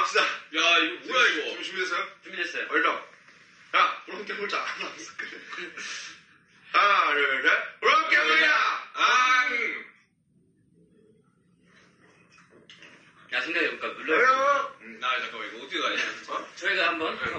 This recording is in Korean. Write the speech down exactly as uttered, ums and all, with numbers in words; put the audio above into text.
갑시다. 야, 이거 뭐야, 이거? 준비됐어요? 준비됐어요. 얼른. 자, 우리 함께 보자. 하나, 둘, 셋. 우리 함께 보자! 앙! 야, 생각해볼까? 눌러요. 그래요? 음, 나 잠깐만, 이거 어떻게 가냐? 어? 저희가 한번.